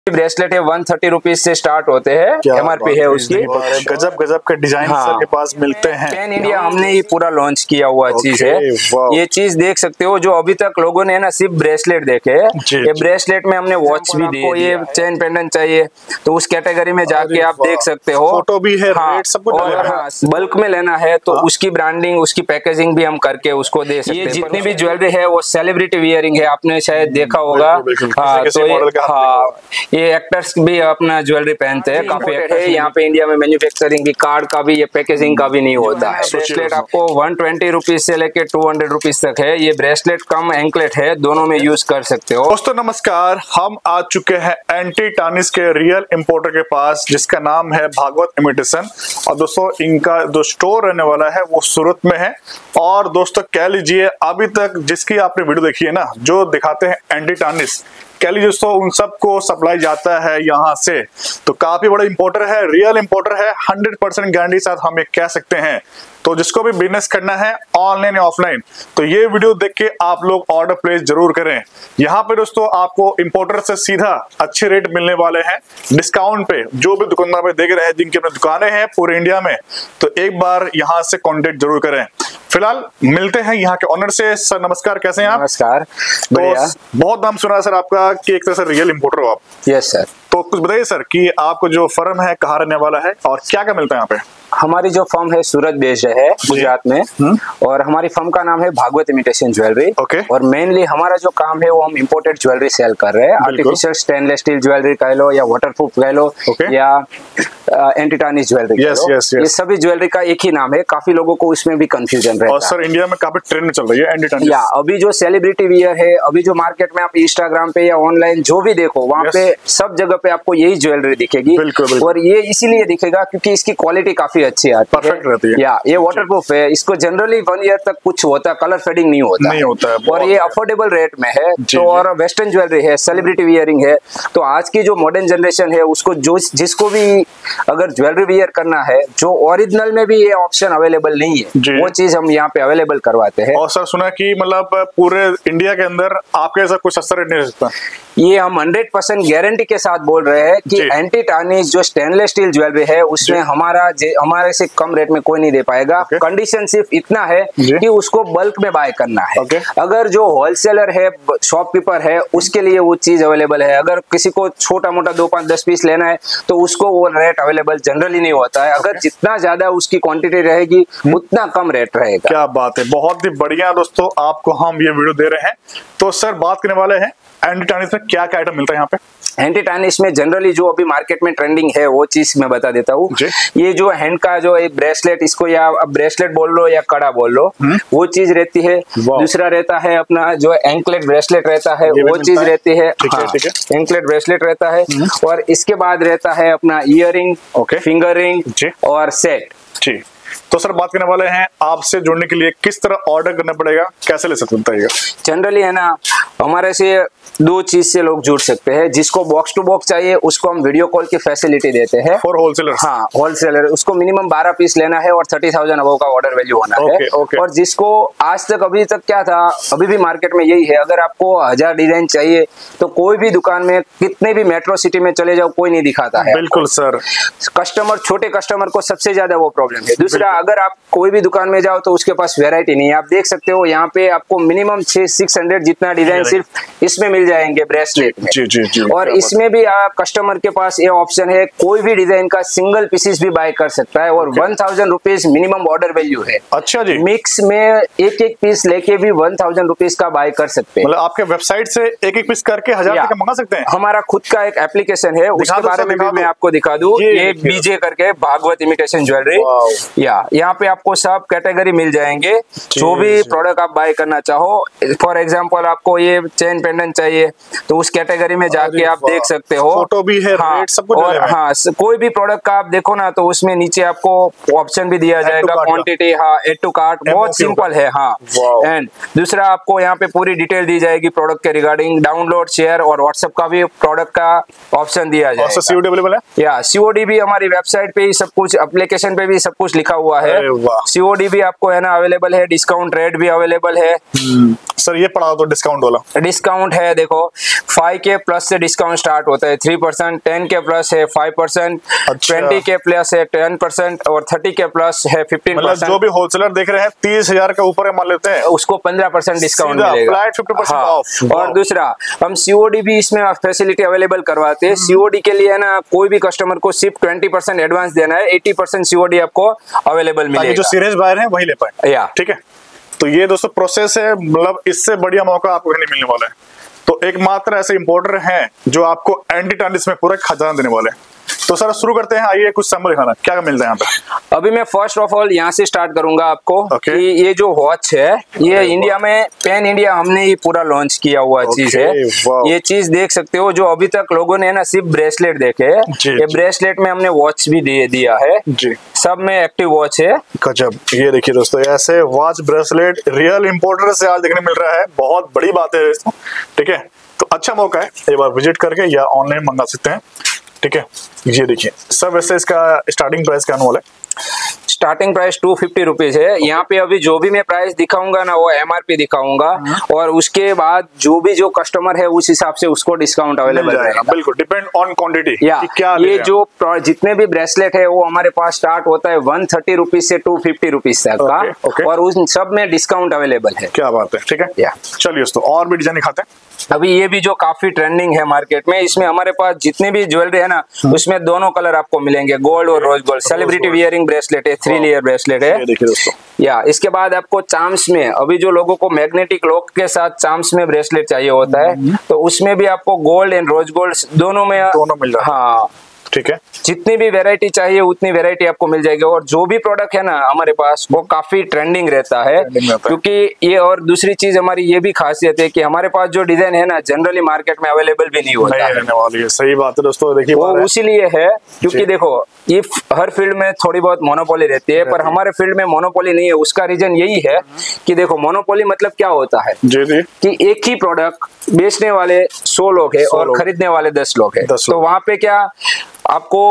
Bracelet है 130 rupees से start होते हैं, MRP है उसकी। गजब गजब के डिजाइन सर के पास मिलते हैं। पैन इंडिया हमने ही पूरा लॉन्च किया हुआ चीज है। ये चीज देख सकते हो, जो अभी तक लोगों ने ना सिर्फ ब्रेसलेट देखे, ये ब्रेसलेट में हमने वॉच भी दी। ये चेन पेंडेंट चाहिए तो उस कैटेगरी में जाके आप देख सकते हो, फोटो भी है, रेट सब कुछ। और बल्क में लेना है तो उसकी ब्रांडिंग, उसकी पैकेजिंग भी हम करके उसको दे सकते हैं। ये जितनी भी ज्वेलरी है वो सेलिब्रिटी वियरिंग है, आपने शायद देखा होगा। ये एक्टर्स भी अपना ज्वेलरी पहनते हैं, काफी है। यहाँ पे इंडिया में मैन्युफैक्चरिंग की कार्ड का भी, ये पैकेजिंग का भी नहीं होता है। ब्रेसलेट आपको 120 रुपीज से लेके 200 रुपीज तक है। ये ब्रेसलेट कम एंकलेट है, दोनों में यूज कर सकते हो। दोस्तों नमस्कार, हम आ चुके हैं एंटी टानिस के रियल इंपोर्टर के पास, जिसका नाम है भागवत इमिटेशन। और दोस्तों इनका जो स्टोर रहने वाला है वो सूरत में है। और दोस्तों कह लीजिए अभी तक जिसकी आपने वीडियो देखी है ना, जो दिखाते हैं एंटी टानिस, कह लीजिए दोस्तों उन सबको सप्लाई जाता है यहाँ से। तो काफी बड़ा इंपोर्टर है, रियल इंपोर्टर है, 100% गारंटी साथ हम ये कह सकते हैं। तो जिसको भी बिजनेस करना है ऑनलाइन या ऑफलाइन, तो ये वीडियो देख के आप लोग ऑर्डर प्लेस जरूर करें। यहाँ पे दोस्तों आपको इंपोर्टर से सीधा अच्छे रेट मिलने वाले हैं, डिस्काउंट पे। जो भी दुकानदार पे देख रहे हैं, जिनकी अपनी दुकानें हैं पूरे इंडिया में, तो एक बार यहाँ से कॉन्टेक्ट जरूर करें। फिलहाल मिलते हैं यहाँ के ऑनर से। सर नमस्कार, कैसे हैं आप? नमस्कार, तो बहुत नाम सुना है सर आपका कि एक तरह से रियल इंपोर्टर हो आप। Yes sir. तो कुछ बताइए सर कि आपको जो फर्म है कहाँ रहने वाला है और क्या क्या मिलता है यहाँ पे? हमारी जो फर्म है सूरत बेस्ड है, गुजरात में। और हमारी फर्म का नाम है भागवत इमिटेशन ज्वेलरी। और मेनली हमारा जो काम है वो हम इंपोर्टेड ज्वेलरी सेल कर रहे हैं। आर्टिफिशियल स्टेनलेस स्टील ज्वेलरी कह लो, या वाटरप्रूफ कह लो, या एंटी टार्निश ज्वेलरी कह लो। ये सभी ज्वेलरी का एक ही नाम है। काफी लोगों को इसमें भी कंफ्यूजन रहता है। और सर इंडिया में काफी ट्रेंड चल रही है एंटी टार्निश। या अभी जो सेलिब्रिटी वियर है, अभी जो मार्केट में आप इंस्टाग्राम पे या ऑनलाइन जो भी देखो, वहाँ पे सब जगह पे आपको यही ज्वेलरी दिखेगी। और ये इसीलिए दिखेगा क्योंकि इसकी क्वालिटी काफी अच्छी आती है, परफेक्ट रहती है। या ये वाटरप्रूफ है, इसको जनरली 1 ईयर तक कुछ होता है, कलर फेडिंग नहीं होता है। और ये अफोर्डेबल रेट में है। तो और वेस्टर्न ज्वेलरी है, सेलिब्रिटी वियरिंग है। तो आज की जो मॉडर्न जनरेशन है उसको जिसको भी अगर ज्वेलरी वियर करना है, जो ओरिजिनल में भी ये ऑप्शन अवेलेबल नहीं है, वो चीज हम यहाँ पे अवेलेबल करवाते हैं। और सर सुना कि मतलब पूरे इंडिया के अंदर आपके ऐसा कुछ सस्ता रेट नहीं सकता। ये हम 100% गारंटी के साथ बोल रहे हैं कि एंटी टार्निश जो स्टेनलेस स्टील ज्वेलरी है उसमें हमारे से कम रेट में कोई नहीं दे पाएगा। कंडीशन सिर्फ इतना है कि उसको बल्क में बाय करना है। अगर जो होलसेलर है, शॉपकीपर है, उसके लिए वो चीज अवेलेबल है। अगर किसी को छोटा मोटा 2, 5, 10 पीस लेना है तो उसको वो रेट अवेलेबल जनरली नहीं होता है। अगर जितना ज्यादा उसकी क्वांटिटी रहेगी उतना कम रेट रहेगा। क्या बात है, बहुत ही बढ़िया। दोस्तों आपको हम ये वीडियो दे रहे हैं। तो सर बात करने वाले हैं एंटी टार्निश में क्या क्या आइटम मिलता है यहाँ पे? एंटी टार्निश में जनरली जो अभी मार्केट में ट्रेंडिंग है वो चीज मैं बता देता हूँ। ये जो हैंड का जो एक ब्रेसलेट, इसको या ब्रेसलेट बोल लो या कड़ा बोल लो, वो चीज रहती है। दूसरा रहता है अपना जो एंकलेट ब्रेसलेट रहता है, वो चीज रहती है। एंकलेट ब्रेसलेट रहता है। और इसके बाद रहता है अपना ईयरिंग, फिंगर रिंग और सेट। ठीक। तो सर बात करने वाले हैं आपसे जुड़ने के लिए किस तरह ऑर्डर करना पड़ेगा, कैसे ले सकते हैं? जनरली है ना, हमारे से 2 चीज से लोग जुड़ सकते हैं। जिसको बॉक्स टू बॉक्स चाहिए उसको हम वीडियो कॉल की फैसिलिटी देते हैं। For wholesaler? हाँ, होलसेलर। उसको मिनिमम 12 पीस लेना है और 30,000 अबव का ऑर्डर वैल्यू होना है। और जिसको आज तक अभी तक क्या था, अभी भी मार्केट में यही है, अगर आपको 1000 डिजाइन चाहिए तो कोई भी दुकान में, कितने भी मेट्रो सिटी में चले जाओ, कोई नहीं दिखाता है। बिल्कुल सर। कस्टमर, छोटे कस्टमर को सबसे ज्यादा वो प्रॉब्लम है। दूसरा, अगर आप कोई भी दुकान में जाओ तो उसके पास वैरायटी नहीं है। आप देख सकते हो यहाँ पे आपको मिनिमम 600 जितना डिजाइन सिर्फ इसमें मिल जाएंगे ब्रेसलेट में। जी। और इसमें भी आप कस्टमर के पास ये ऑप्शन है, कोई भी डिजाइन का सिंगल पीसेस भी बाय कर सकता है। और 1000 रुपीज मिनिमम ऑर्डर वैल्यू है। अच्छा जी। मिक्स में एक पीस लेके भी 1000 रुपीज का बाय कर सकते हैं। मतलब आपके वेबसाइट से एक पीस करके 1000 तक मंगा सकते हैं? हमारा खुद का एक एप्लीकेशन है, उसके बारे में भी मैं आपको दिखा दूं। ये BJ करके, भागवत इमिटेशन ज्वेलरी। यहाँ पे आपको सब कैटेगरी मिल जाएंगे। जो भी प्रोडक्ट आप बाय करना चाहो, फॉर एग्जांपल आपको ये चेन पेंडेंट चाहिए तो उस कैटेगरी में जाके आप देख सकते हो। फोटो भी है, रेट सब कुछ। और हाँ, कोई भी प्रोडक्ट का आप देखो ना तो उसमें नीचे आपको ऑप्शन भी दिया जाएगा, क्वांटिटी, हाँ, एड टू कार्ट, बहुत सिंपल है। हाँ, एंड दूसरा आपको यहाँ पे पूरी डिटेल दी जाएगी प्रोडक्ट के रिगार्डिंग। डाउनलोड, शेयर और व्हाट्सएप का भी प्रोडक्ट का ऑप्शन दिया जाएगा। COD अवेलेबल है? या COD भी हमारी वेबसाइट पे ही सब कुछ, एप्लीकेशन पे भी सब कुछ लिखा हुआ है। COD भी आपको है ना अवेलेबल है, डिस्काउंट रेट भी अवेलेबल है। सर ये पढ़ा दो डिस्काउंट वाला। डिस्काउंट है देखो 5K प्लस से डिस्काउंट स्टार्ट होता है 3%, 10K प्लस है 5%, 20K प्लस है 10% और 30K प्लस है 15%। मतलब जो भी होलसेलर देख रहे हैं 30,000 के ऊपर मान लेते हैं उसको 15% डिस्काउंट मिलेगा, फ्लैट 50% ऑफ। और दूसरा हम COD भी इसमें फैसिलिटी अवेलेबल करवाते हैं। COD के लिए है ना कोई भी कस्टमर को सिर्फ 20% एडवांस देना है, 80% COD आपको अवेलेबल मिलेगा, जो सीरियस बायर है वही ले पाए। या ठीक है, तो ये दोस्तों प्रोसेस है, मतलब इससे बढ़िया मौका आपको नहीं मिलने वाला है। तो एकमात्र ऐसे इंपोर्टर हैं जो आपको एंटी टार्निश में पूरा खजाना देने वाले हैं। तो सर शुरू करते हैं, आइए कुछ सैंपल दिखाना, क्या मिलता है यहाँ पे। अभी मैं फर्स्ट ऑफ ऑल यहाँ से स्टार्ट करूंगा आपको कि ये जो वॉच है ये इंडिया में पैन इंडिया हमने ही पूरा लॉन्च किया हुआ चीज है। ये चीज देख सकते हो, जो अभी तक लोगों ने ना सिर्फ ब्रेसलेट देखे, ये ब्रेसलेट में हमने वॉच भी दिया है जी, सब में एक्टिव वॉच है। गजब, ये देखिए दोस्तों ऐसे वॉच ब्रेसलेट रियल इंपोर्टर से आज देखने मिल रहा है, बहुत बड़ी बात है दोस्तों। ठीक है, तो अच्छा मौका है, एक बार विजिट करके या ऑनलाइन मंगा सकते हैं। ठीक है, ये देखिए सब वैसे इसका स्टार्टिंग प्राइस क्या वाला है? स्टार्टिंग प्राइस 250 रुपीज है। यहाँ पे अभी जो भी मैं प्राइस दिखाऊंगा ना वो MRP दिखाऊंगा, और उसके बाद जो कस्टमर है उस हिसाब से उसको डिस्काउंट अवेलेबल रहेगा। बिल्कुल डिपेंड ऑन क्वांटिटी। क्या ये जो जितने भी ब्रेसलेट है वो हमारे पास स्टार्ट होता है 130 रुपीज से 250 रुपीज तक का, और उन सब में डिस्काउंट अवेलेबल है। क्या बात है, ठीक है। चलिए दोस्तों और भी डिजाइन दिखाते हैं। अभी ये भी जो काफी ट्रेंडिंग है मार्केट में, इसमें हमारे पास जितने भी ज्वेलरी है ना उसमें दोनों कलर आपको मिलेंगे, गोल्ड और rose gold. Celebrity wearing bracelet है, 3 लेयर ब्रेसलेट है। देखिए दोस्तों, या इसके बाद आपको चार्म्स में, अभी जो लोगों को मैग्नेटिक लॉक के साथ चार्म्स में ब्रेसलेट चाहिए होता है, तो उसमें भी आपको गोल्ड एंड रोज गोल्ड दोनों में मिल रहा है। हाँ ठीक है, जितनी भी वैरायटी चाहिए उतनी वैरायटी आपको मिल जाएगी। और जो भी प्रोडक्ट है ना हमारे पास वो काफी ट्रेंडिंग रहता है, क्योंकि ये, और दूसरी चीज हमारी ये भी खासियत है कि हमारे पास जो डिजाइन है ना जनरली मार्केट में अवेलेबल भी नहीं होता है। सही बात है दोस्तों, देखिए वो उसीलिए है क्योंकि देखो ये हर फील्ड में थोड़ी बहुत मोनोपोली रहती है, पर हमारे फील्ड में मोनोपोली नहीं है। उसका रीजन यही है कि देखो मोनोपोली मतलब क्या होता है कि एक ही प्रोडक्ट बेचने वाले 100 लोग हैं और खरीदने वाले 10 लोग हैं, तो वहां पे क्या आपको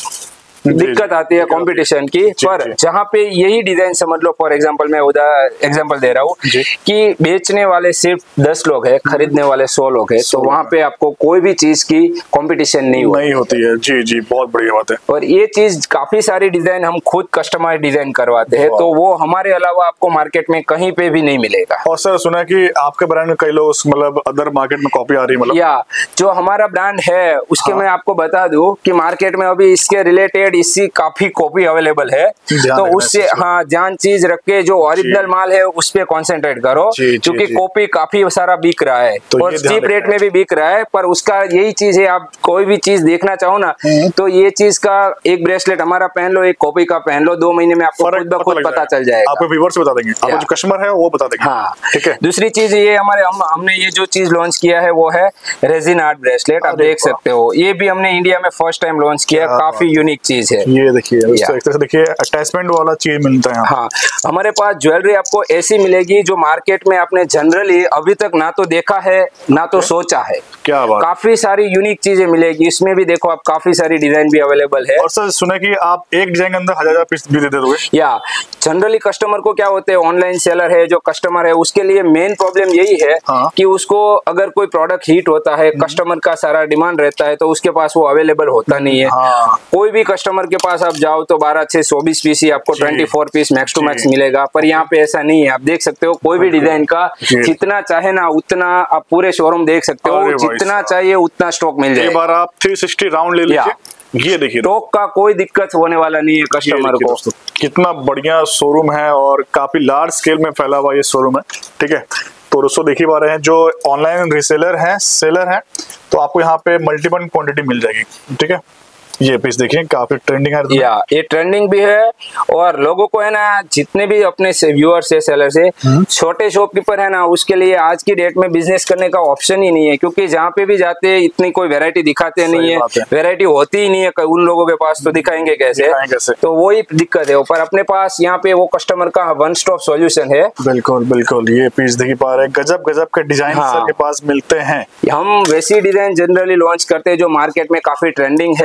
दिक्कत आती है कंपटीशन की। पर जहाँ पे यही डिजाइन समझ लो, फॉर एग्जांपल मैं एग्जांपल दे रहा हूँ कि बेचने वाले सिर्फ 10 लोग हैं, खरीदने वाले 100 लोग हैं, तो वहाँ पे आपको कोई भी चीज की कंपटीशन नहीं होती है। जी जी, बहुत बढ़िया बात है। और ये चीज काफी सारी डिजाइन हम खुद कस्टमाइज डिजाइन करवाते हैं, तो वो हमारे अलावा आपको मार्केट में कहीं पे भी नहीं मिलेगा। और सर सुना कि आपके ब्रांड में कई लोग मतलब अदर मार्केट में कॉपी आ रही है, मतलब या जो हमारा ब्रांड है उसके मैं आपको बता दूं कि मार्केट में अभी इसके रिलेटेड इसकी काफी कॉपी अवेलेबल है, तो उससे हाँ जान चीज रख के जो ओरिजिनल माल है उस पे कॉन्सेंट्रेट करो, क्योंकि कॉपी काफी सारा बिक रहा है और चीप रेट में भी बिक रहा है। पर उसका यही चीज है, आप कोई भी चीज देखना चाहो ना तो ये चीज का एक ब्रेसलेट हमारा पहन लो, एक कॉपी का पहन लो, 2 महीने में आपको खुद ब खुद पता चल जाएगा। आपको व्यूअर्स बता देंगे, आपको जो कस्टमर है वो बता देंगे। हाँ ठीक है। दूसरी चीज ये हमने ये जो चीज लॉन्च किया है वो है रेजिन आर्ट ब्रेसलेट। आप देख सकते हो, ये भी हमने इंडिया में फर्स्ट टाइम लॉन्च किया, काफी यूनिक चीज है। ये देखिए एक तरह से देखिए अटैचमेंट वाला चीज मिलता है। हाँ हमारे पास ज्वेलरी आपको ऐसी मिलेगी जो मार्केट में आपने जनरली अभी तक ना तो देखा है ना तो सोचा है। क्या बात, काफी सारी यूनिक चीजें मिलेगी इसमें भी। देखो आप काफी सारी डिजाइन भी अवेलेबल है। और सर सुना कि आप एक डिजाइन के अंदर 1000 पीस भी दे दोगे। या जनरली कस्टमर को क्या होते हैं, ऑनलाइन सेलर है जो कस्टमर है उसके लिए मेन प्रॉब्लम यही है कि उसको अगर कोई प्रोडक्ट हिट होता है, कस्टमर का सारा डिमांड रहता है, तो उसके पास वो अवेलेबल होता नहीं है। कोई भी कस्टमर के पास आप जाओ तो 12 से 24 पीस ही आपको 24 पीस मैक्स टू मैक्स मिलेगा, पर यहाँ पे ऐसा नहीं है। आप देख सकते हो कोई भी डिजाइन का जितना चाहे ना उतना आप पूरे शोरूम देख सकते हो, जितना चाहिए उतना स्टॉक मिल जाएगा। एक बार आप 360 राउंड ले लीजिए, ये देखिए स्टॉक का कोई दिक्कत होने वाला नहीं है कस्टमर को। कितना बढ़िया शोरूम है और काफी लार्ज स्केल में फैला हुआ ये शोरूम है। ठीक है, तो दोस्तों देखिए पा रहे हैं जो ऑनलाइन रीसेलर हैं, सेलर हैं, तो आपको यहाँ पे मल्टीपल क्वांटिटी मिल जाएगी। ठीक है, ये पीस देखिए काफी ट्रेंडिंग है। या ये ट्रेंडिंग भी है, और लोगों को है ना जितने भी अपने से व्यूअर्स है, सेलर से छोटे शॉपकीपर है ना, उसके लिए आज की डेट में बिजनेस करने का ऑप्शन ही नहीं है, क्योंकि जहाँ पे भी जाते हैं इतनी कोई वैरायटी दिखाते नहीं है, वैरायटी होती ही नहीं है उन लोगों के पास, तो दिखाएंगे कैसे? तो वही दिक्कत है। पर अपने पास यहाँ पे वो कस्टमर का वन स्टॉप सॉल्यूशन है। बिल्कुल बिल्कुल, ये पीस देखिए पा रहे हैं, गजब गजब के डिजाइन के पास मिलते हैं। हम वैसी डिजाइन जनरली लॉन्च करते हैं जो मार्केट में काफी ट्रेंडिंग है,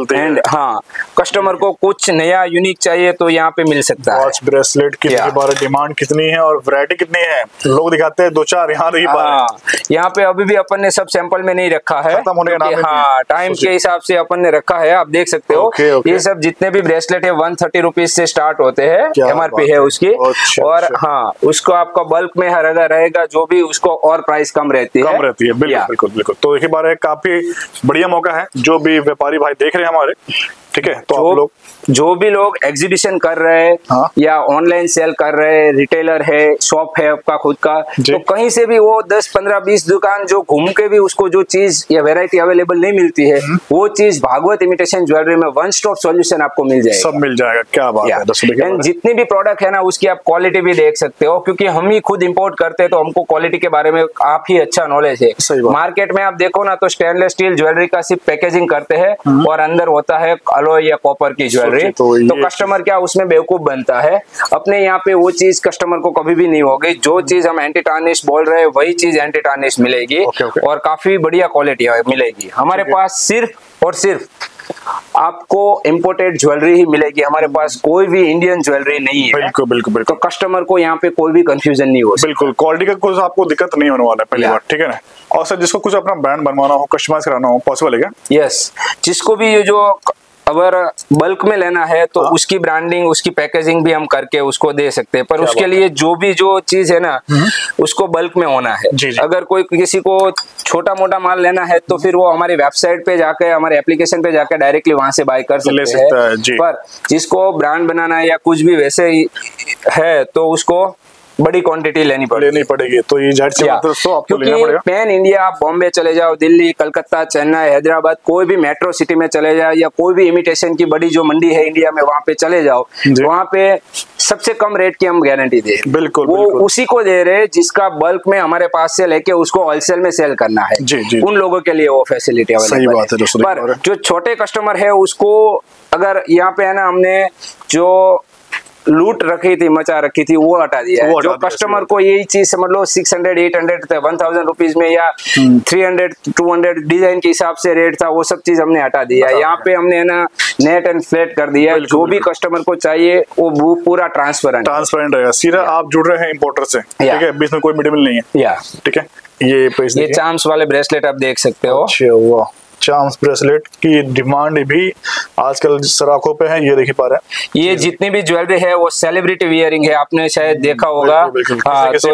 चलती है। हाँ, कस्टमर को कुछ नया यूनिक चाहिए तो यहाँ पे मिल सकता है। वॉच ब्रेसलेट की डिमांड कितनी है और वैरायटी कितनी है, लोग दिखाते हैं 2-4, यहाँ नहीं पा रहे। यहाँ पे अभी भी अपन ने सब सैंपल में नहीं रखा है, खत्म होने का नाम हाँ, टाइम के हिसाब से अपन ने रखा है, आप देख सकते हो। ये सब जितने भी ब्रेसलेट है 130 रुपीज से स्टार्ट होते हैं, MRP है उसकी। और हाँ, उसको आपका बल्क में हर अगर रहेगा जो भी, उसको और प्राइस कम रहती है। बिल्कुल बिल्कुल। तो देखिए बार काफी बढ़िया मौका है, जो भी व्यापारी भाई देख रहे हैं हमारे, ठीक है, तो आप लोग जो भी लोग एग्जीबिशन कर रहे हैं, हाँ? या ऑनलाइन सेल कर रहे हैं, रिटेलर है, शॉप है आपका खुद का, तो कहीं से भी वो 10, 15, 20 दुकान जो घूम के भी उसको जो चीज या वैरायटी अवेलेबल नहीं मिलती है, वो चीज भागवत इमिटेशन ज्वेलरी में वन स्टॉप सॉल्यूशन आपको मिल जाएगा। सब मिल जाएगा, क्या बात है। जितनी भी प्रोडक्ट है ना, उसकी आप क्वालिटी भी देख सकते हो, क्योंकि हम ही खुद इम्पोर्ट करते हैं तो हमको क्वालिटी के बारे में आप ही अच्छा नॉलेज है। मार्केट में आप देखो ना तो स्टेनलेस स्टील ज्वेलरी का सिर्फ पैकेजिंग करते हैं और अंदर होता है अलॉय या कॉपर की ज्वेलरी, तो कस्टमर क्या उसमें बेवकूफ बनता है। अपने यहाँ पे वो चीज कस्टमर को कभी भी नहीं होगी, जो चीज हम एंटी टार्निश बोल रहे हैं वही चीज एंटी टार्निश मिलेगी। और काफी बढ़िया क्वालिटी मिलेगी। हमारे पास सिर्फ और सिर्फ आपको इम्पोर्टेड ज्वेलरी ही मिलेगी, हमारे पास कोई भी इंडियन ज्वेलरी नहीं है। बिल्कुल बिल्कुल बिल्कुल। तो कस्टमर को यहाँ पे कोई भी कंफ्यूजन नहीं हो। बिल्कुल, क्वालिटी का कुछ आपको दिक्कत नहीं होने वाला है, पहली बात, ठीक है ना। और सर जिसको कुछ अपना ब्रांड बनवाना हो, कस्टमाइज कराना हो, पॉसिबल है क्या? यस, जिसको भी ये जो अगर बल्क में लेना है तो उसकी ब्रांडिंग, उसकी पैकेजिंग भी हम करके उसको दे सकते हैं, पर उसके लिए जो चीज है ना उसको बल्क में होना है। अगर कोई किसी को छोटा मोटा माल लेना है तो फिर वो हमारी वेबसाइट पे जाकर, हमारे एप्लीकेशन पे जाकर डायरेक्टली वहां से बाय कर सकते हैं। पर जिसको ब्रांड बनाना है या कुछ भी वैसे ही है तो उसको बड़ी क्वांटिटी लेनी पड़ेगी। तो ये जाहिर सी बात है दोस्तों, आपको लेना पड़ेगा। पैन इंडिया आप बॉम्बे चले जाओ, दिल्ली, कलकत्ता, चेन्नई, हैदराबाद, कोई भी मेट्रो सिटी में चले जाओ या कोई भी इमिटेशन की बड़ी जो मंडी है इंडिया में, वहां पे चले जाओ, वहां पे सबसे कम रेट की हम गारंटी दे। बिल्कुल, वो उसी को दे रहे जिसका बल्क में हमारे पास से लेके उसको होलसेल में सेल करना है। उन लोगों के लिए वो फैसिलिटी अवेलेबल है। पर जो छोटे कस्टमर है उसको अगर यहाँ पे है ना, हमने जो लूट रखी थी, मचा रखी थी, वो हटा दिया है। जो कस्टमर को यही चीज समझ लो 600, 800, 1000 रुपीज में या 300, 200 डिजाइन के हिसाब से रेट था, वो सब चीज हमने हटा दिया है। यहाँ पे हमने ना नेट एंड फ्लैट कर दिया है। जो भी कस्टमर को चाहिए वो पूरा ट्रांसपेरेंट रहेगा। सीधा आप जुड़ रहे हैं इंपोर्टर से, ठीक है, बीच में कोई मिडिल नहीं है। ठीक है, ये चाम्स वाले ब्रेसलेट आप देख सकते हो। चाम्स ब्रेसलेट की डिमांड भी आजकल सराखों पे है, ये देख पा रहे हैं। ये जितनी भी ज्वेलरी है वो सेलिब्रिटी वियरिंग है, आपने शायद देखा होगा। हाँ, तो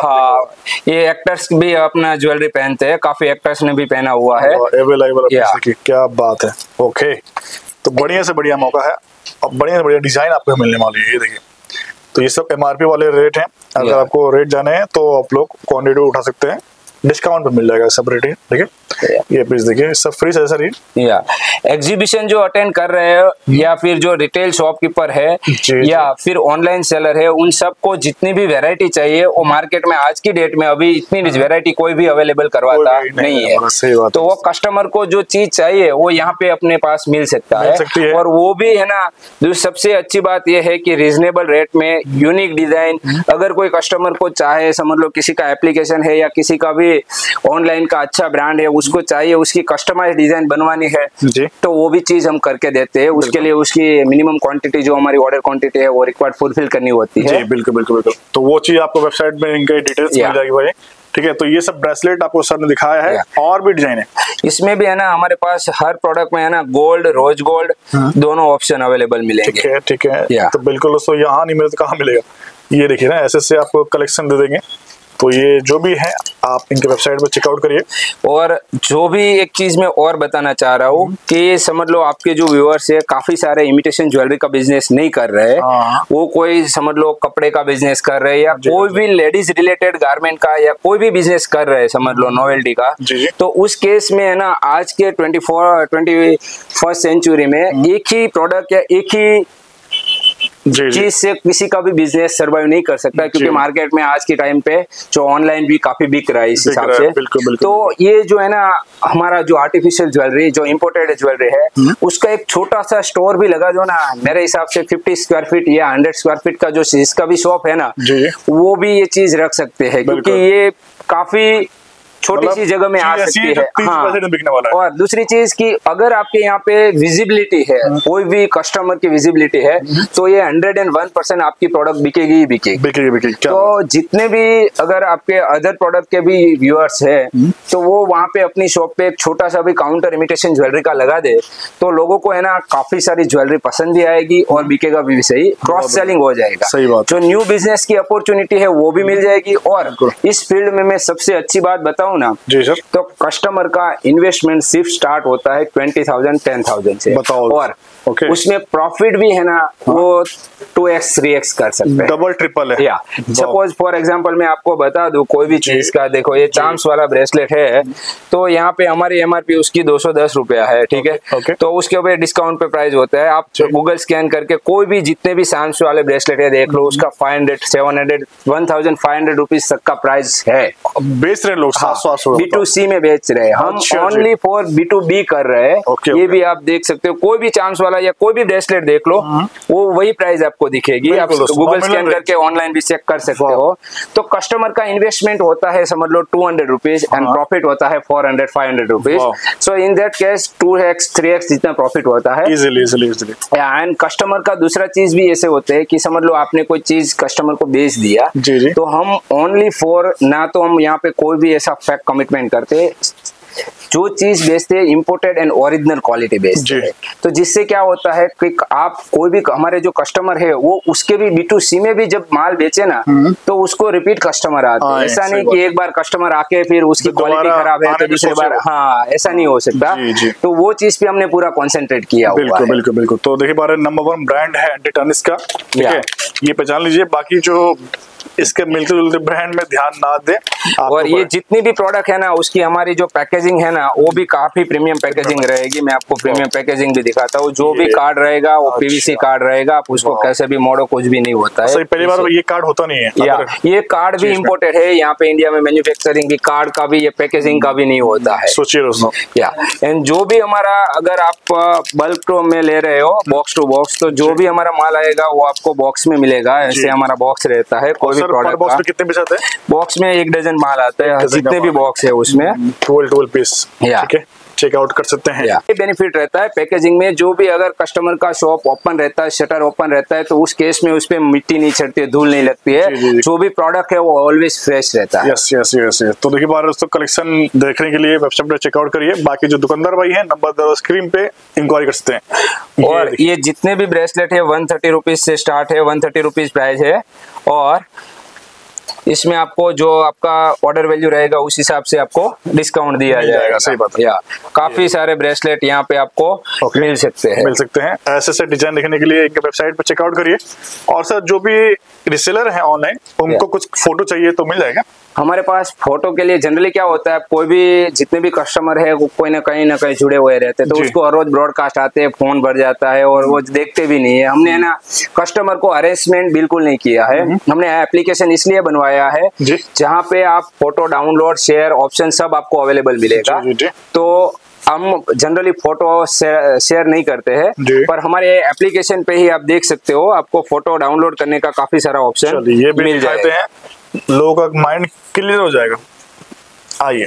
ये एक्टर्स भी अपना ज्वेलरी पहनते हैं, काफी एक्टर्स ने भी पहना हुआ है। क्या बात है। ओके, तो बढ़िया से बढ़िया मौका है और बढ़िया से बढ़िया डिजाइन आपको मिलने वाली है। ये देखिए, तो ये सब MRP वाले रेट हैं। अगर आपको रेट जाने हैं तो आप लोग क्वांटिटी उठा सकते हैं, डिस्काउंट पे मिल जाएगा सब रेट। देखिए ये पीस देखिए, सब फ्री है सर। ये एग्जीबिशन जो अटेंड कर रहे हैं या फिर जो रिटेल शॉपकीपर है या फिर ऑनलाइन सेलर है, उन सबको जितनी भी वैरायटी चाहिए वो मार्केट में आज की डेट में अभी इतनी वैरायटी कोई भी अवेलेबल करवाता नहीं है। तो वो कस्टमर को जो चीज चाहिए वो यहाँ पे अपने पास मिल सकता है। और वो भी है ना, जो सबसे अच्छी बात यह है कि रीजनेबल रेट में यूनिक डिजाइन। अगर कोई कस्टमर को चाहे, समझ लो किसी का एप्लीकेशन है या किसी का भी ऑनलाइन का अच्छा ब्रांड है, उसको चाहिए उसकी कस्टमाइज डिजाइन बनवानी है तो वो भी चीज हम करके देते हैं। उसके लिए उसकी मिनिमम क्वांटिटी जो हमारी ऑर्डर क्वांटिटी है वो रिक्वायर्ड फुलफिल करनी होती है। जी बिल्कुल बिल्कुल बिल्कुल। तो वो चीज आपको वेबसाइट में इनके डिटेल्स मिल जाएगी भाई, ठीक है। तो ये सब ब्रेसलेट आपको सर ने दिखाया है, और भी डिजाइन है इसमें भी है ना। हमारे पास हर प्रोडक्ट में है ना गोल्ड, रोज गोल्ड दोनों ऑप्शन अवेलेबल मिलेंगे। ठीक है। तो बिल्कुल दोस्तों, यहाँ नहीं मिले तो कहाँ मिलेगा। ये देखिए ना, ऐसे आपको कलेक्शन दे देंगे। तो ये जो भी है आप इनके वेबसाइट पर चेकआउट करिए। और जो भी एक चीज मैं और बताना चाह रहा हूँ कि समझ लो आपके जो व्यूअर्स है काफी सारे इमिटेशन ज्वेलरी का बिजनेस नहीं कर रहे, वो कोई समझ लो कपड़े का बिजनेस कर रहे या कोई भी लेडीज रिलेटेड गारमेंट का या कोई भी बिजनेस कर रहे, समझ लो नोवेल्टी का। तो उस केस में है ना, आज के 21st सेंचुरी में एक ही प्रोडक्ट या एक ही चीज से किसी का भी बिजनेस सर्वाइव नहीं कर सकता, क्योंकि मार्केट में आज के टाइम पे जो ऑनलाइन भी काफी बिक रहा है इस हिसाब से। बिल्कुल। तो ये जो है ना, हमारा जो आर्टिफिशियल ज्वेलरी, जो इम्पोर्टेड ज्वेलरी है, उसका एक छोटा सा स्टोर भी लगा दो ना, मेरे हिसाब से 50 स्क्वायर फीट या 100 स्क्वायर फीट का जो जिसका भी शॉप है ना, वो भी ये चीज रख सकते हैं, क्योंकि ये काफी छोटी सी जगह में आ सकती है। हाँ, बिकने वाला है। और दूसरी चीज कि अगर आपके यहाँ पे विजिबिलिटी है, कोई भी कस्टमर की विजिबिलिटी है, तो ये 101% आपकी प्रोडक्ट बिकेगी ही बिकेगी। तो जितने भी अगर आपके अदर प्रोडक्ट के भी व्यूअर्स है, तो वो वहाँ पे अपनी शॉप पे एक छोटा सा भी काउंटर इमिटेशन ज्वेलरी का लगा दे, तो लोगों को है ना काफी सारी ज्वेलरी पसंद भी आएगी और बिकेगा भी सही, क्रॉस सेलिंग हो जाएगा। सही बात। जो न्यू बिजनेस की अपॉर्चुनिटी है वो भी मिल जाएगी। और इस फील्ड में मैं सबसे अच्छी बात बताऊं ना जी सर, तो कस्टमर का इन्वेस्टमेंट सिर्फ स्टार्ट होता है 20,000 10,000 से। बताओ। और उसमें प्रॉफिट भी है ना वो 2x 3x कर सकते हैं, डबल ट्रिपल है। या सपोज फॉर एग्जांपल मैं आपको बता दूं कोई भी चीज का, देखो ये चाम्स वाला ब्रेसलेट है, तो यहाँ पे हमारी MRP उसकी 210 रुपया है, ठीक है। तो उसके ऊपर डिस्काउंट पे प्राइस होता है। आप गूगल स्कैन करके कोई भी जितने भी चाम्स वाले ब्रेसलेट है देख लो, उसका 500 700 1500 रुपीज तक का प्राइस है। बेच रहे लोग B2C में बेच रहे हैं हम, ओनली फॉर B2B कर रहे हैं। ये भी आप देख सकते हो, कोई भी चाम्स वाला या कोई भी ब्रेसलेट देख लो, वो वही प्राइस आपको दिखेगी। आप गूगल स्कैन करके ऑनलाइन भी चेक कर सकते हो। तो कस्टमर का इन्वेस्टमेंट होता है समझ लो 200 रुपीज एंड प्रॉफिट होता है 400 500 rupees. So in that case 2x 3x जितना प्रॉफिट होता है इजीली। एंड कस्टमर का दूसरा चीज भी ऐसे होते हैं कि समझ लो आपने कोई चीज कस्टमर को बेच दिया, तो हम ओनली फॉर ना तो हम यहाँ पे कोई भी ऐसा फैक्ट कमिटमेंट करते, जो चीज बेचते हैं इम्पोर्टेड एंड ओरिजिनल क्वालिटी बेचते हैं। तो जिससे क्या होता है कि आप कोई भी हमारे जो कस्टमर है वो उसके भी B2C में भी जब माल बेचे ना, तो उसको रिपीट कस्टमर आते हैं। ऐसा नहीं कि एक बार कस्टमर आके फिर उसकी क्वालिटी खराब है तो दूसरी बार, हाँ ऐसा नहीं हो सकता। तो वो चीज पे हमने पूरा कॉन्सेंट्रेट किया हुआ है। बिल्कुल। तो देखिए हमारे नंबर 1 ब्रांड है एंटी टानिस का, ठीक है, ये पहचान लीजिए। बाकी जो इसके मिलते जुलते ब्रांड में ध्यान ना दे। और ये जितनी भी प्रोडक्ट है ना उसकी हमारी जो पैकेजिंग है ना वो भी काफी प्रीमियम पैकेजिंग रहेगी। मैं आपको प्रीमियम पैकेजिंग भी दिखाता हूँ। जो भी कार्ड रहेगा वो PVC कार्ड रहेगा, आप उसको कैसे भी मोड़ो कुछ भी नहीं होता है। पहली बार ये कार्ड होता नहीं है, ये कार्ड भी इम्पोर्टेड है यहाँ पे इंडिया में, मैन्युफैक्चरिंग की कार्ड का भी, ये पैकेजिंग का भी नहीं होता है। सोचिए दोस्तों, एंड जो भी हमारा अगर आप बल्क में ले रहे हो बॉक्स टू बॉक्स, तो जो भी हमारा माल आएगा वो आपको बॉक्स में मिलेगा। ऐसे हमारा बॉक्स रहता है कोई भी प्रोडक्ट का। कितने पीस आते हैं? बॉक्स में 1 डजन माल आता है, जितने भी बॉक्स है उसमें 12 पीस, ठीक है, चेकआउट कर सकते हैं। ये बेनिफिट रहता है पैकेजिंग में। जो भी अगर कस्टमर का शॉप ओपन रहता है, शटर ओपन रहता है, तो उस केस में उस पे मिट्टी नहीं चढ़ती है, धूल नहीं लगती है। जो भी प्रोडक्ट है वो ऑलवेज फ्रेश रहता है। यस। तो देखिए बार दोस्तों, कलेक्शन देखने के लिए वेबसाइट पर चेकआउट करिए। बाकी जो दुकानदार भाई है नंबर स्क्रीन पे इंक्वायरी कर सकते हैं। और ये जितने भी ब्रेसलेट है 130 रुपीज से स्टार्ट है, 130 रुपीज प्राइस है। और इसमें आपको जो आपका ऑर्डर वैल्यू रहेगा उस हिसाब से आपको डिस्काउंट दिया जाएगा। सही बात है। काफी सारे ब्रेसलेट यहाँ पे आपको मिल सकते हैं। ऐसे डिजाइन देखने के लिए इनके वेबसाइट पर चेकआउट करिए। और सर जो भी रिसेलर है ऑनलाइन, उनको कुछ फोटो चाहिए तो मिल जाएगा हमारे पास। फोटो के लिए जनरली क्या होता है, कोई भी जितने भी कस्टमर है वो कोई ना कहीं जुड़े हुए रहते हैं, तो उसको हर रोज ब्रॉडकास्ट आते हैं, फोन भर जाता है और वो देखते भी नहीं है। हमने है ना कस्टमर को अरेंजमेंट बिल्कुल नहीं किया है। हमने एप्लीकेशन इसलिए बनवाया है जहाँ पे आप फोटो डाउनलोड शेयर ऑप्शन सब आपको अवेलेबल मिलेगा। तो हम जनरली फोटो शेयर नहीं करते हैं, पर हमारे एप्लीकेशन पे ही आप देख सकते हो, आपको फोटो डाउनलोड करने का काफी सारा ऑप्शन मिल जाते हैं। लोगों का माइंड क्लियर हो जाएगा। आइए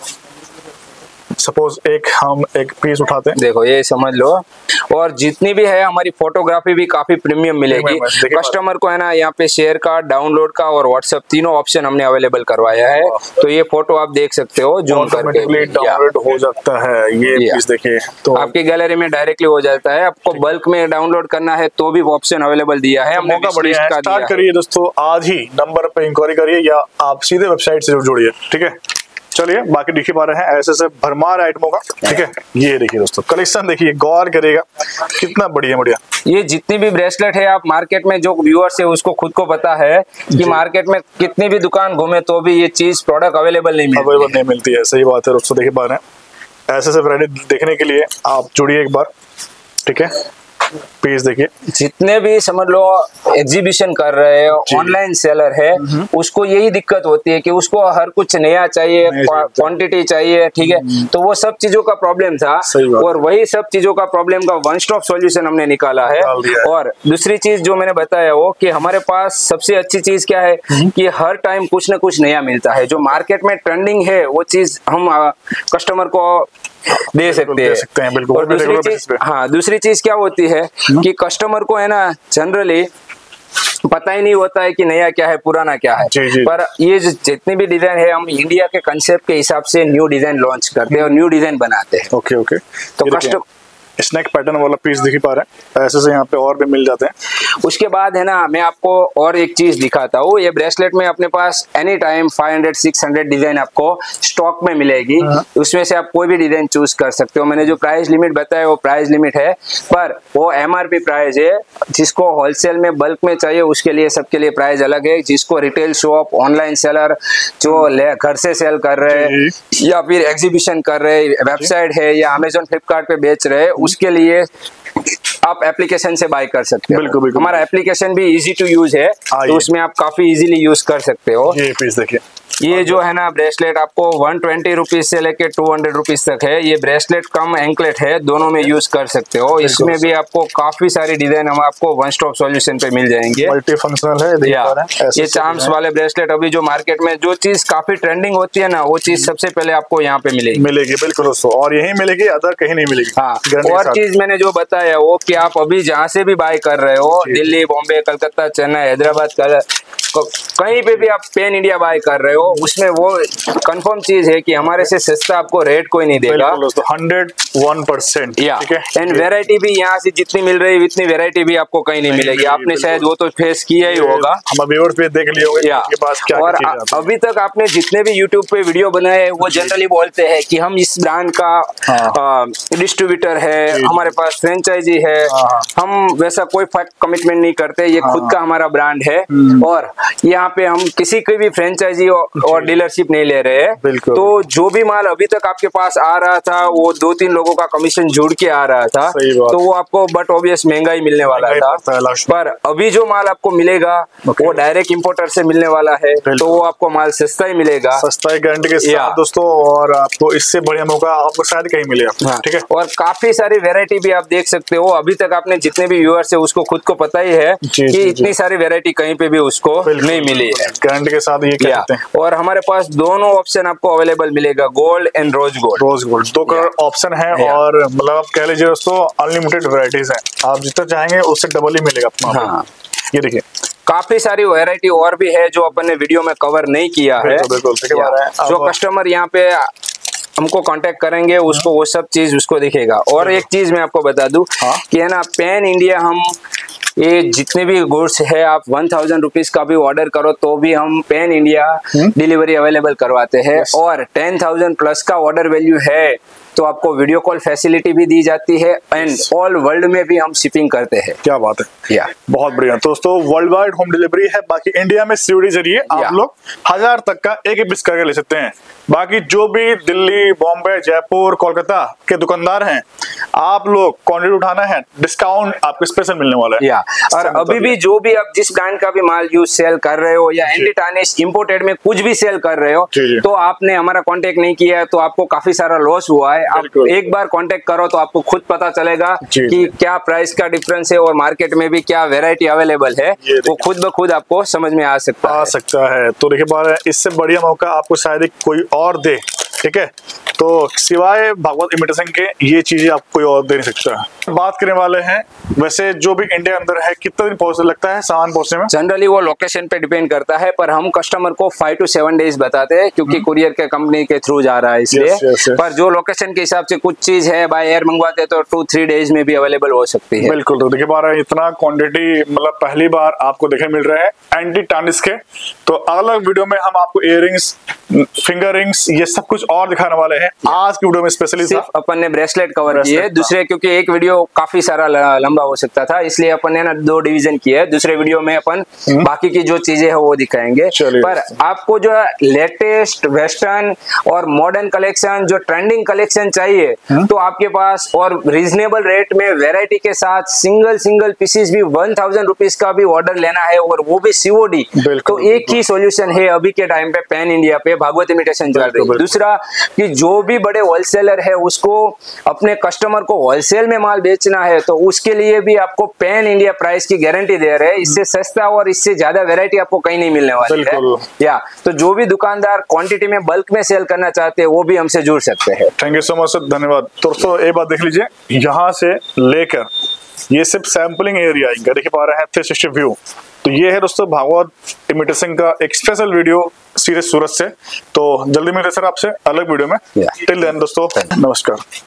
सपोज हम एक पीस उठाते हैं, देखो ये समझ लो। और जितनी भी है हमारी फोटोग्राफी भी काफी प्रीमियम मिलेगी। कस्टमर को है ना यहाँ पे शेयर का, डाउनलोड का और व्हाट्सएप तीनों ऑप्शन हमने अवेलेबल करवाया है। तो ये फोटो आप देख सकते हो, जूम करके डाउनलोड हो जाता है। ये पीस देखिए तो आपकी गैलरी में डायरेक्टली हो जाता है। आपको बल्क में डाउनलोड करना है तो भी ऑप्शन अवेलेबल दिया है हमने। स्टार्ट करिए दोस्तों, आज ही नंबर पे इंक्वायरी करिए या आप सीधे वेबसाइट से जुड़िए, ठीक है। चलिए बाकी दिख पा रहे हैं ऐसे भरमार आइटमों का, ठीक है। ये देखिए दोस्तों, कलेक्शन देखिए, गौर करेगा कितना बढ़िया। ये जितनी भी ब्रेसलेट है आप मार्केट में, जो व्यूअर्स है उसको खुद को पता है कि मार्केट में कितनी भी दुकान घूमे तो भी ये चीज प्रोडक्ट अवेलेबल नहीं मिलती है। सही बात है दोस्तों, देख पा रहे हैं ऐसे वैरायटी देखने के लिए आप जुड़िए एक बार, ठीक है। पीस देखिए, जितने भी समझ लो एग्जीबिशन कर रहे हैं, ऑनलाइन सेलर है, उसको यही दिक्कत होती है कि उसको हर कुछ नया चाहिए, क्वांटिटी चाहिए, ठीक है। तो वो सब चीजों का प्रॉब्लम था और वही सब चीजों का प्रॉब्लम का वन स्टॉप सॉल्यूशन हमने निकाला है। और दूसरी चीज जो मैंने बताया वो कि हमारे पास सबसे अच्छी चीज क्या है कि हर टाइम कुछ ना कुछ नया मिलता है। जो मार्केट में ट्रेंडिंग है वो चीज हम कस्टमर को दे सकते हैं। बिल्कुल। और दूसरी चीज, हाँ, दूसरी चीज क्या होती है कि कस्टमर को है ना जनरली पता ही नहीं होता है कि नया क्या है पुराना क्या है। पर ये जितनी भी डिजाइन है हम इंडिया के कंसेप्ट के हिसाब से न्यू डिजाइन लॉन्च करते हैं और न्यू डिजाइन बनाते हैं। Okay okay. तो कस्टमर स्नैक पैटर्न वाला पीस दिख पा रहे हैं, ऐसे से यहाँ पे और भी मिल जाते हैं। उसके बाद है ना मैं आपको और एक चीज दिखाता हूँ। ये ब्रेसलेट में अपने पास एनी टाइम 500-600 डिजाइन आपको स्टॉक में मिलेगी। उसमें से आप कोई भी डिजाइन चूज कर सकते हो। मैंने जो प्राइस लिमिट बताया वो प्राइस लिमिट है, पर वो MRP प्राइस है। जिसको होलसेल में बल्क में चाहिए उसके लिए सबके लिए प्राइस अलग है। जिसको रिटेल शॉप, ऑनलाइन सेलर जो घर से सेल कर रहे हैं या फिर एग्जीबिशन कर रहे हैं, वेबसाइट है या अमेजोन फ्लिपकार्ट पे बेच रहे हैं, उसके लिए आप एप्लीकेशन से बाय कर सकते हो। बिल्कुल बिल्कुल। हमारा एप्लीकेशन भी इजी टू यूज है, तो उसमें आप काफी इजीली यूज कर सकते हो। ये पीस देखिए, ये जो है ना ब्रेसलेट आपको 120 रुपीज से लेके 200 रुपीज तक है। ये ब्रेसलेट कम एंकलेट है, दोनों में यूज कर सकते हो। इसमें भी आपको काफी सारी डिजाइन हम आपको वन स्टॉप सॉल्यूशन पे मिल जाएंगे। मल्टी फंक्शनल है। ये चार्म्स वाले ब्रेसलेट अभी जो मार्केट में जो चीज काफी ट्रेंडिंग होती है ना, वो चीज सबसे पहले आपको यहाँ पे मिलेगी। बिल्कुल दोस्तों, और यही मिलेगी, अदर कहीं नहीं मिलेगी। हाँ, और चीज मैंने जो बताया वो कि आप अभी जहाँ से भी बाय कर रहे हो, दिल्ली, बॉम्बे, कलकत्ता, चेन्नई, हैदराबाद, कहीं पे भी आप पैन इंडिया बाय कर रहे हो, उसमें वो कंफर्म चीज है कि हमारे से सस्ता आपको रेट कोई नहीं देगा। 101%। ठीक है। एंड वेराइटी भी यहाँ से जितनी मिल रही है इतनी वेराइटी भी आपको कहीं नहीं मिलेगी। आपने शायद वो तो फेस किया ही होगा, हमारे व्यूअर्स भी देख लिए होंगे आपके पास क्या। और अभी तक आपने जितने भी यूट्यूब पे वीडियो बनाए वो जनरली बोलते हैं कि हम इस ब्रांड का डिस्ट्रीब्यूटर है, हमारे पास फ्रेंचाइजी है। हम वैसा कोई कमिटमेंट नहीं करते, ये खुद का हमारा ब्रांड है और यहाँ पे हम किसी की भी फ्रेंचाइजी और डीलरशिप नहीं ले रहे हैं। तो जो भी माल अभी तक आपके पास आ रहा था वो 2-3 लोगों का कमीशन जुड़ के आ रहा था, तो वो आपको बट ऑब्वियस महंगा ही मिलने वाला था। पर अभी जो माल आपको मिलेगा वो डायरेक्ट इंपोर्टर से मिलने वाला है, तो वो आपको माल सस्ता ही मिलेगा, सस्ता ही गारंटी के साथ दोस्तों। और आपको इससे बढ़िया मौका आपको शायद कहीं मिलेगा। ठीक है। और काफी सारी वेरायटी भी आप देख सकते हो। अभी तक आपने जितने भी व्यूअर्स है उसको खुद को पता ही है कि इतनी सारी वेरायटी कहीं पे भी उसको नहीं मिली है, गारंटी के साथ। ये कहते हैं। और हमारे पास दोनों ऑप्शन आपको अवेलेबल मिलेगा, gold and rose gold. Rose gold 2 colour option है और मतलब आप कह लीजिए दोस्तों अनलिमिटेड वैरायटीज हैं, आप जितना चाहेंगे उससे डबल ही मिलेगा अपना। हाँ, ये देखिए काफी सारी वैरायटी और भी है जो अपन ने वीडियो में कवर नहीं किया है। जो कस्टमर यहाँ पे हमको कांटेक्ट करेंगे उसको वो सब चीज उसको दिखेगा। और एक चीज मैं आपको बता दूं कि है ना पैन इंडिया हम ये जितने भी गुड्स है आप 1000 रुपीज का भी ऑर्डर करो तो भी हम पैन इंडिया डिलीवरी अवेलेबल करवाते हैं। और 10,000 प्लस का ऑर्डर वैल्यू है तो आपको वीडियो कॉल फैसिलिटी भी दी जाती है एंड ऑल वर्ल्ड में भी हम शिपिंग करते हैं। क्या बात है, बहुत बढ़िया। दोस्तों वर्ल्ड वाइड होम डिलीवरी है। बाकी इंडिया में सीओडी जरिए आप लोग 1000 तक का एक पीस करके ले सकते हैं। बाकी जो भी दिल्ली, बॉम्बे, जयपुर, कोलकाता के दुकानदार हैं, आप लोग क्वांटिटी उठाना है, डिस्काउंट आपको स्पेशल मिलने वाला है। और अभी भी जो भी आप जिस ब्रांड का भी माल यूज सेल कर रहे हो या एंटी टार्निश इंपोर्टेड में कुछ भी सेल कर रहे हो, तो आपने हमारा कांटेक्ट नहीं किया है तो आपको काफी सारा लॉस हुआ है। आप एक बार कांटेक्ट करो तो आपको खुद पता चलेगा कि क्या प्राइस का डिफरेंस है और मार्केट में भी क्या वैरायटी अवेलेबल है, वो खुद ब खुद आपको समझ में आ सकता है। तो देखिए बार इससे बढ़िया मौका आपको शायद कोई और दे। ठीक है, तो सिवाय भागवत इमिटेशन के ये चीजें आपको कोई और दे नहीं सकता। बात करने वाले हैं वैसे जो भी इंडिया अंदर है कितना दिन पहुंचने लगता है सामान पहुंचने में? जनरली वो लोकेशन पे डिपेंड करता है, पर हम कस्टमर को 5 to 7 डेज बताते हैं क्योंकि कुरियर के कंपनी के थ्रू जा रहा है इसलिए। पर जो लोकेशन के हिसाब से कुछ चीज है बाय एयर मंगवाते तो 2-3 डेज में भी अवेलेबल हो सकती है। बिल्कुल। तो देखिए बार इतना क्वांटिटी मतलब पहली बार आपको देखने मिल रहा है एंटी टार्निश के। तो अलग वीडियो में हम आपको इयररिंग्स, फिंगर रिंग्स ये सब कुछ और दिखाने वाले हैं। आज की वीडियो में स्पेशली सिर्फ अपन ने ब्रेसलेट कवर किए, दूसरे क्योंकि एक वीडियो वीडियो काफी सारा लंबा हो सकता था, इसलिए अपन ने ना 2 डिवीजन किए है। दूसरे वीडियो में अपन बाकी की जो चीजें है वो दिखाएंगे। पर आपको जो लेटेस्ट वेस्टर्न और मॉडर्न कलेक्शन, जो ट्रेंडिंग कलेक्शन चाहिए तो आपके पास और रीजनेबल रेट में वैरायटी के साथ सिंगल पीसेस भी 1000 रुपीज का भी ऑर्डर लेना है और वो भी COD, तो एक ही सॉल्यूशन है अभी के टाइम पे पैन इंडिया पे, भागवत इमिटेशन ज्वेलरी। दूसरा कि जो भी बड़े होलसेलर है उसको अपने कस्टमर को होलसेल में माल बेचना है तो उसके लिए भी आपको पैन इंडिया प्राइस की गारंटी दे रहे हैं। इससे सस्ता और इससे ज्यादा वैरायटी आपको कहीं नहीं मिलने वाली है। या तो जो भी दुकानदार क्वांटिटी में बल्क में सेल करना चाहते हैं वो भी हमसे जुड़ सकते हैं। Thank you so much sir, धन्यवाद। दोस्तों एक बात देख लीजिए, यहाँ से लेकर ये सिर्फ सैंपलिंग एरिया इनका देखिए पा रहे हैं 360 व्यू। तो ये है दोस्तों भागवत इमिटेशन का एक स्पेशल वीडियो सीरीज सूरत से। तो जल्दी मिलते सर आपसे अलग वीडियो में। टिल देन दोस्तों नमस्कार।